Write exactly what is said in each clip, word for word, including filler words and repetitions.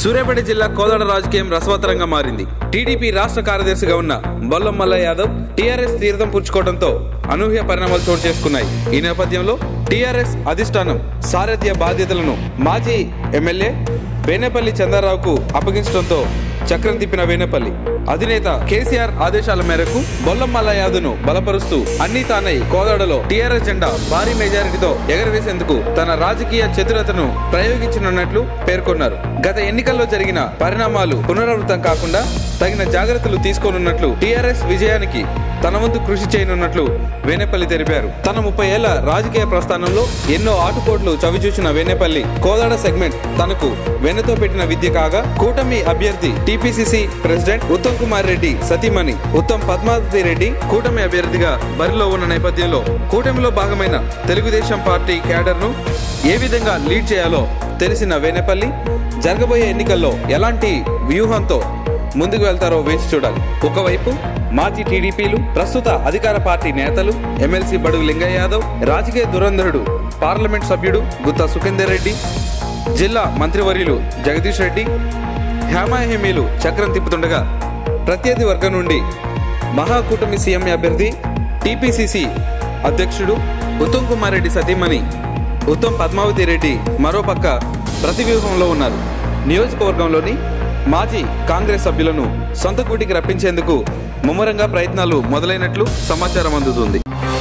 సూర్యాపేట జిల్లా కోదాడ రాజకీయం రసవత్తరంగా మారింది. టీడీపీ రాష్ట్ర కార్యదర్శిగా ఉన్న బొల్లం మల్లయ్య యాదవ్ టీఆర్ఎస్ తీర్థం పుచ్చుకోవడంతో అనూహ్య పరిణామాలు చోటు చేసుకున్నాయి. ఈ నేపథ్యంలో టీఆర్ఎస్ అధిష్టానం సారథ్య బాధ్యతలను మాజీ ఎమ్మెల్యే వేనేపల్లి చంద్రరావుకు అప్పగించడంతో చక్రం తిప్పిన వేనేపల్లి అధినేత కేసీఆర్ ఆదేశాల మేరకు బొల్లం మల్లయ్య యాదవ్ను బలపరుస్తూ అన్ని తానై కోదాడలో టీఆర్ఎస్ జెండా భారీ మెజారిటీతో ఎగరవేసేందుకు తన రాజకీయ చతురతను ప్రయోగించనున్నట్లు పేర్కొన్నారు. గత ఎన్నికల్లో జరిగిన పరిణామాలు పునరావృతం కాకుండా తగిన జాగ్రత్తలు తీసుకోనున్నట్లు, టీఆర్ఎస్ విజయానికి తన వంతు కృషి చేయనున్నట్లు వేనేపల్లి తెలిపారు. తన ముప్పై ఏళ్ల రాజకీయ ప్రస్థానంలో ఎన్నో ఆటుపోట్లు చవిచూసిన వేనేపల్లి కోదాడ సెగ్మెంట్ తనకు వెన్నతో పెట్టిన విద్య కాగా, కూటమి అభ్యర్థి టీపీసీసీ ప్రెసిడెంట్ ఉత్తమ్ కుమార్ రెడ్డి సతీమణి ఉత్తమ్ పద్మావతి రెడ్డి కూటమి అభ్యర్థిగా బరిలో ఉన్న నేపథ్యంలో కూటమిలో భాగమైన తెలుగుదేశం పార్టీ క్యాడర్ ను ఏ విధంగా లీడ్ చేయాలో తెలిసిన వేనేపల్లి జరగబోయే ఎన్నికల్లో ఎలాంటి వ్యూహంతో ముందుకు వెళ్తారో వేచి చూడాలి. ఒకవైపు మాజీ టీడీపీలు, ప్రస్తుత అధికార పార్టీ నేతలు, ఎమ్మెల్సీ బడుగు లింగయ్య యాదవ్, రాజకీయ దురంధరుడు పార్లమెంట్ సభ్యుడు గుత్తా సుఖేందర్ రెడ్డి, జిల్లా మంత్రివర్యులు జగదీష్ రెడ్డి హేమాహేమీలు చక్రం తిప్పుతుండగా, ప్రత్యర్థి వర్గం నుండి మహాకూటమి సీఎం అభ్యర్థి టీపీసీసీ అధ్యక్షుడు ఉత్తమ్ కుమార్ రెడ్డి సతీమణి ఉత్తమ్ పద్మావతి రెడ్డి మరోపక్క ప్రతివ్యూహంలో ఉన్నారు. నియోజకవర్గంలోని మాజీ కాంగ్రెస్ సభ్యులను సొంత గూటికి రప్పించేందుకు ముమ్మరంగా ప్రయత్నాలు మొదలైనట్లు సమాచారం అందుతుంది.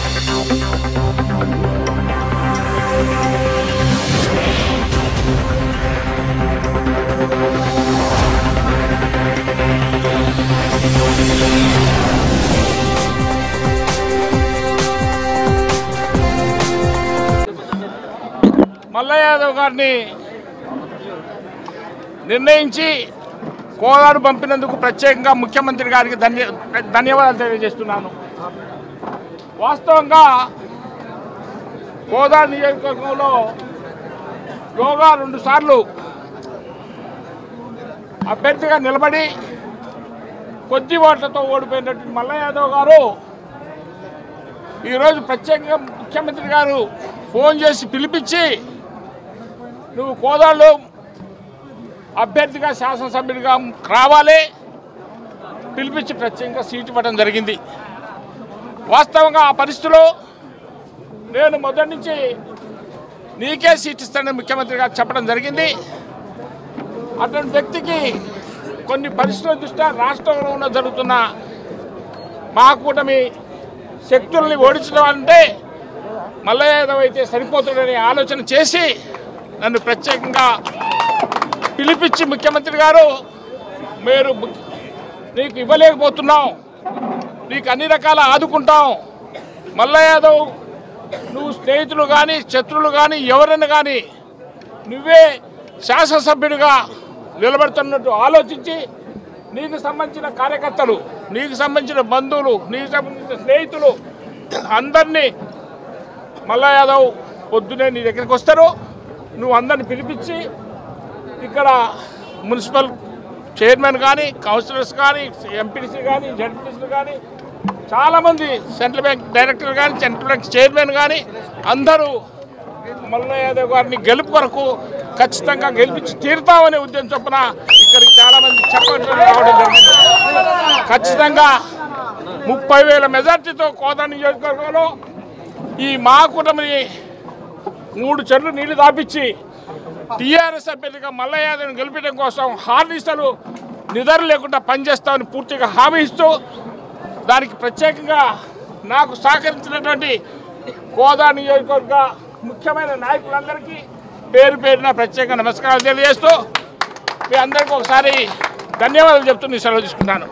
మల్లయ్య యాదవ్ గారిని నిర్ణయించి కోదాడు పంపినందుకు ప్రత్యేకంగా ముఖ్యమంత్రి గారికి ధన్య ధన్యవాదాలు తెలియజేస్తున్నాను. వాస్తవంగా కోదాడు నియోజకవర్గంలో యోగా రెండు సార్లు అభ్యర్థిగా నిలబడి కొద్ది ఓట్లతో ఓడిపోయినటువంటి మల్లయ్య యాదవ్ గారు ఈరోజు ప్రత్యేకంగా ముఖ్యమంత్రి గారు ఫోన్ చేసి పిలిపించి, నువ్వు కోదాడులో అభ్యర్థిగా శాసనసభ్యుడిగా రావాలి, పిలిపించి ప్రత్యేకంగా సీటు ఇవ్వడం జరిగింది. వాస్తవంగా ఆ పరిస్థితిలో నేను మొదటి నుంచి నీకే సీట్ ఇస్తానని ముఖ్యమంత్రి గారు చెప్పడం జరిగింది. అటువంటి వ్యక్తికి కొన్ని పరిస్థితుల దృష్ట్యా రాష్ట్రంలో ఉన్న జరుగుతున్న మహాకూటమి శక్తుల్ని ఓడించడం అంటే మల్లయ్య యాదవ్ అయితే సరిపోతుందనే ఆలోచన చేసి నన్ను ప్రత్యేకంగా పిలిపించి, ముఖ్యమంత్రి గారు మీరు నీకు ఇవ్వలేకపోతున్నాం, నీకు అన్ని రకాల ఆదుకుంటాం, మల్లయ్య యాదవ్ నువ్వు స్నేహితులు కానీ శత్రువులు కానీ ఎవరైనా కానీ నువ్వే శాసనసభ్యుడిగా నిలబడుతున్నట్టు ఆలోచించి నీకు సంబంధించిన కార్యకర్తలు, నీకు సంబంధించిన బంధువులు, నీకు సంబంధించిన స్నేహితులు అందరినీ మల్లయ్య యాదవ్ పొద్దునే నీ దగ్గరికి వస్తారు, నువ్వు అందరిని పిలిపించి ఇక్కడ మున్సిపల్ చైర్మన్ కానీ, కౌన్సిలర్స్ కానీ, ఎంపీటీసీ కానీ, జడ్పీటీసీలు కానీ, చాలామంది సెంట్రల్ బ్యాంక్ డైరెక్టర్ కానీ, సెంట్రల్ బ్యాంక్ చైర్మన్ కానీ అందరూ మల్లయ్య యాదవ్ గారిని గెలుపు కొరకు ఖచ్చితంగా గెలిపించి తీరుతామనే ఉద్దేశం చొప్పున ఇక్కడికి చాలామంది చెప్పడం రావడం జరిగింది. ఖచ్చితంగా ముప్పై వేల మెజార్టీతో కోదాడ నియోజకవర్గంలో ఈ మహాకూటమిని మూడు చెర్లు నీళ్లు దాపించి టీఆర్ఎస్ అభ్యర్థిగా మల్లయ్య యాదవ్ని గెలిపించడం కోసం హార్నిస్తలు నిద్ర లేకుండా పనిచేస్తామని పూర్తిగా హామీ ఇస్తూ, దానికి ప్రత్యేకంగా నాకు సహకరించినటువంటి కోదాడ నియోజకవర్గ ముఖ్యమైన నాయకులందరికీ పేరు పేరున ప్రత్యేక నమస్కారాలు తెలియజేస్తూ మీ అందరికీ ఒకసారి ధన్యవాదాలు చెప్తూ నేను సెలవు తీసుకుంటాను.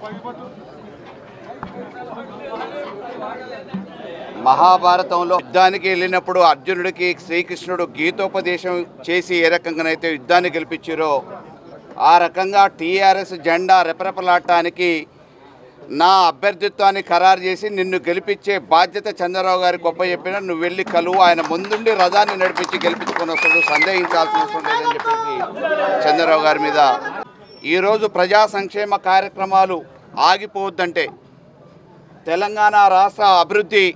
మహాభారతంలో యుద్ధానికి వెళ్ళినప్పుడు అర్జునుడికి శ్రీకృష్ణుడు గీతోపదేశం చేసి ఏ రకంగానైతే యుద్ధాన్ని గెలిపించారో ఆ రకంగా టీఆర్ఎస్ జెండా రెపరెపలాడటానికి నా అభ్యర్థిత్వాన్ని ఖరారు చేసి నిన్ను గెలిపించే బాధ్యత చంద్రరావు గారి గొప్ప చెప్పిన నువ్వు వెళ్ళి కలువు, ఆయన ముందుండి రథాన్ని నడిపించి గెలిపించుకొని వస్తాడు, సందేహించాల్సిన అవసరం లేదని చెప్పేసి చంద్రరావు గారి మీద ఈరోజు ప్రజా సంక్షేమ కార్యక్రమాలు ఆగిపోవద్దంటే, తెలంగాణ రాష్ట్ర అభివృద్ధి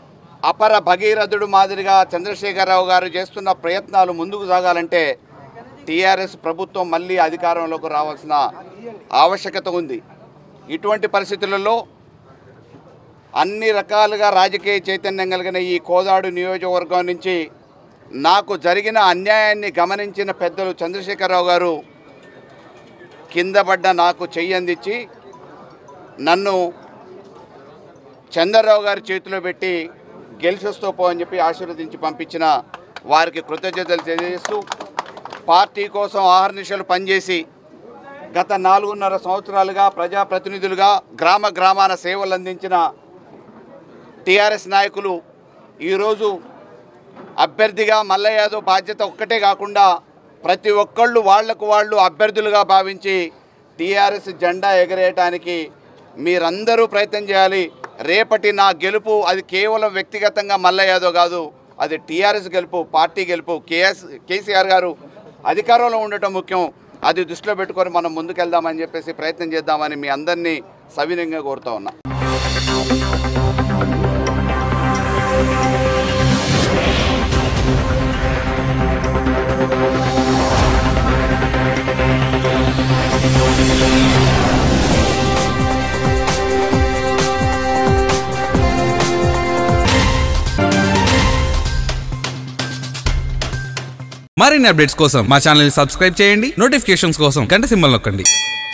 అపర భగీరథుడు మాదిరిగా చంద్రశేఖరరావు గారు చేస్తున్న ప్రయత్నాలు ముందుకు సాగాలంటే టీఆర్ఎస్ ప్రభుత్వం మళ్ళీ అధికారంలోకి రావాల్సిన ఆవశ్యకత ఉంది. ఇటువంటి పరిస్థితులలో అన్ని రకాలుగా రాజకీయ చైతన్యం కలిగిన ఈ కోదాడు నియోజకవర్గం నుంచి నాకు జరిగిన అన్యాయాన్ని గమనించిన పెద్దలు చంద్రశేఖరరావు గారు కింద పడ్డ నాకు చెయ్యందించి నన్ను చంద్రరావు గారి చేతిలో పెట్టి గెలిచొస్తూ పో అని చెప్పి ఆశీర్వదించి పంపించిన వారికి కృతజ్ఞతలు తెలియజేస్తూ, పార్టీ కోసం ఆహర్నిశలు పనిచేసి గత నాలుగున్నర సంవత్సరాలుగా ప్రజాప్రతినిధులుగా గ్రామ గ్రామాన సేవలు అందించిన టీఆర్ఎస్ నాయకులు ఈరోజు అభ్యర్థిగా మల్లయ్య యాదవ్ బాధ్యత ఒక్కటే కాకుండా ప్రతి ఒక్కళ్ళు వాళ్లకు వాళ్ళు అభ్యర్థులుగా భావించి టీఆర్ఎస్ జెండా ఎగరేయటానికి మీరందరూ ప్రయత్నం చేయాలి. రేపటి నా గెలుపు అది కేవలం వ్యక్తిగతంగా మల్లయ్య యాదవ్ కాదు, అది టీఆర్ఎస్ గెలుపు, పార్టీ గెలుపు. కేఎస్ కేసీఆర్ గారు అధికారంలో ఉండటం ముఖ్యం. అది దృష్టిలో పెట్టుకొని మనం ముందుకెళ్దామని చెప్పేసి ప్రయత్నం చేద్దామని మీ అందరినీ సవినయంగా కోరుతా ఉన్నా. మరిన్ని అప్డేట్స్ కోసం మా ఛానల్ ని సబ్స్క్రైబ్ చేయండి. నోటిఫికేషన్స్ కోసం గంట సింబల్ నొక్కండి.